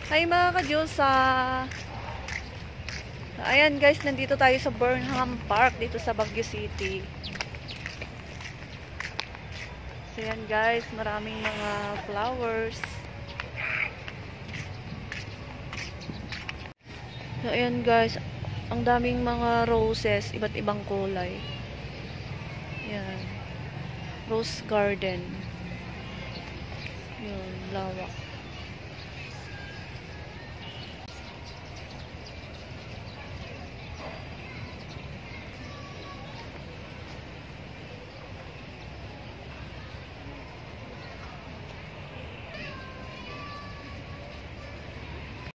Hi mga ka-Diyosa! Ayan guys, nandito tayo sa Burnham Park dito sa Baguio City. So ayan guys, maraming mga flowers. So ayan guys, ang daming mga roses, iba't ibang kulay. Ayan. Rose garden. Yun, lawak.